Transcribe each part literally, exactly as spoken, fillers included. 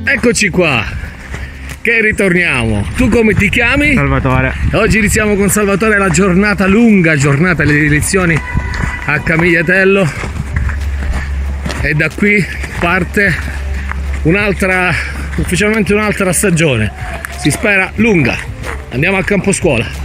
Eccoci qua, che ritorniamo. Tu come ti chiami? Salvatore. Oggi iniziamo con Salvatore la giornata lunga, giornata delle elezioni a Camigliatello, e da qui parte un'altra, ufficialmente un'altra stagione, si spera lunga. Andiamo al campo scuola.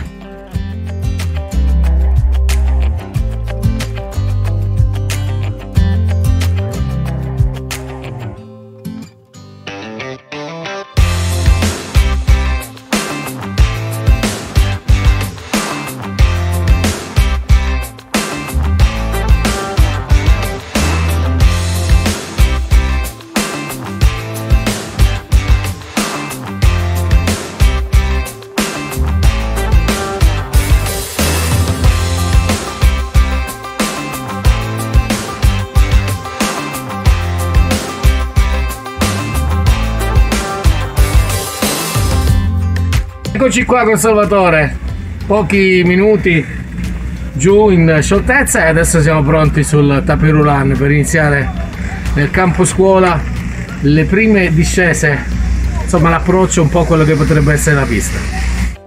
Eccoci qua con Salvatore, pochi minuti giù in scioltezza e adesso siamo pronti sul tapis roulant per iniziare nel campo scuola le prime discese, insomma l'approccio un po' quello che potrebbe essere la pista.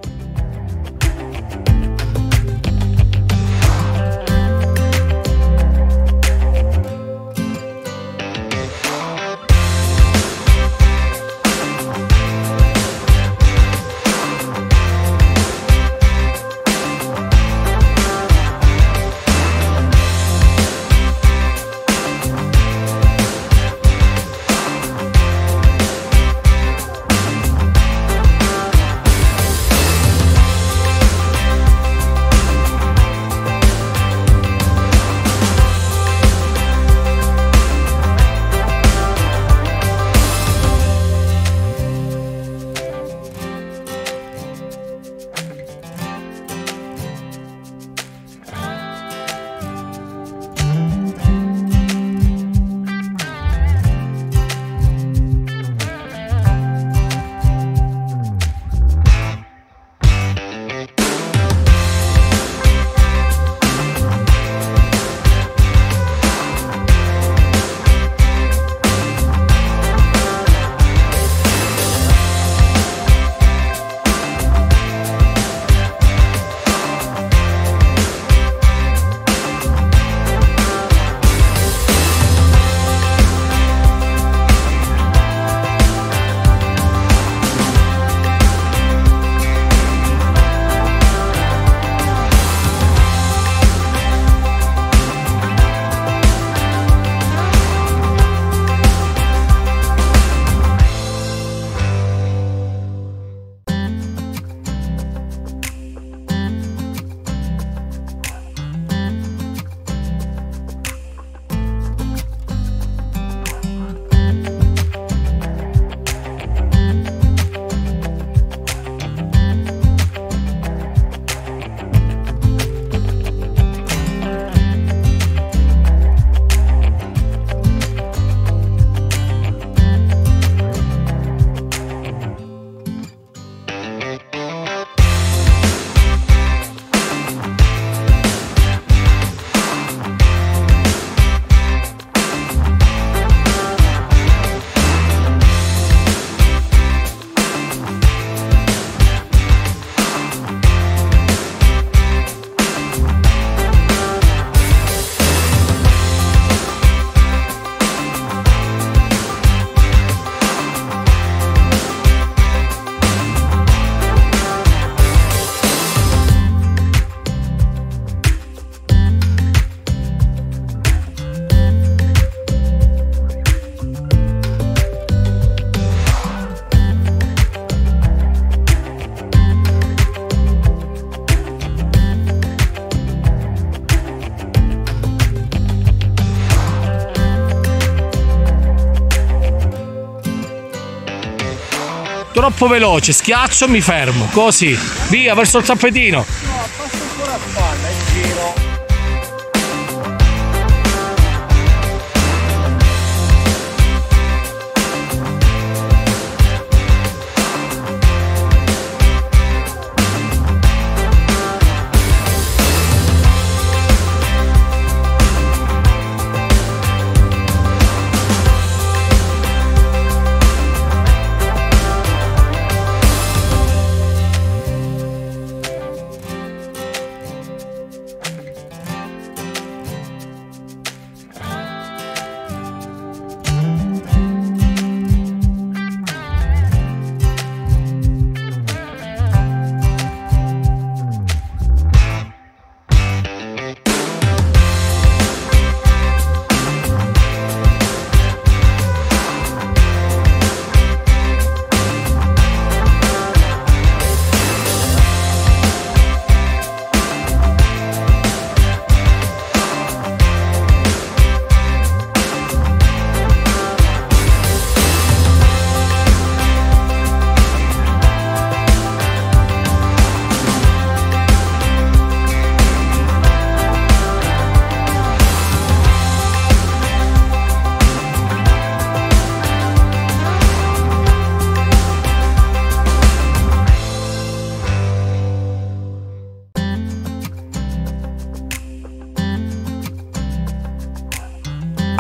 Troppo veloce, schiaccio, mi fermo, così, via verso il tappetino. No, passa ancora a spalla in giro.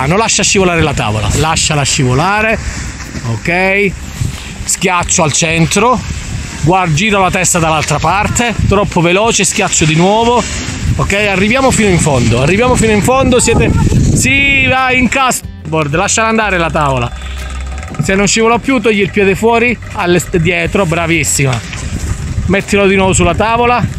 non lascia scivolare la tavola, lasciala scivolare, ok, schiaccio al centro, guarda, giro la testa dall'altra parte, troppo veloce, schiaccio di nuovo, ok, arriviamo fino in fondo, arriviamo fino in fondo, siete, sì, vai, incastro, lasciala andare la tavola, se non scivola più togli il piede fuori, dietro, bravissima, mettilo di nuovo sulla tavola.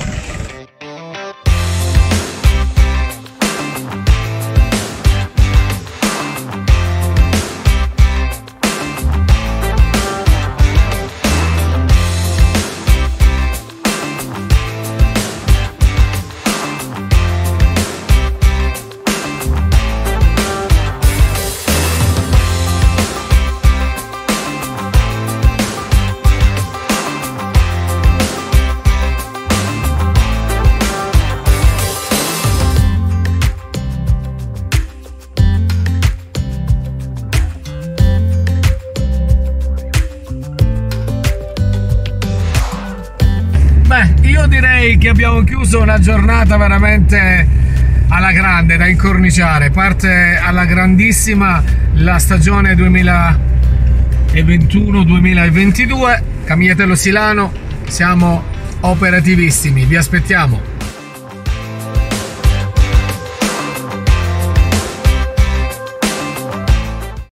Io direi che abbiamo chiuso una giornata veramente alla grande, da incorniciare. Parte alla grandissima la stagione duemilaventuno duemilaventidue. Camigliatello Silano, siamo operativissimi, vi aspettiamo.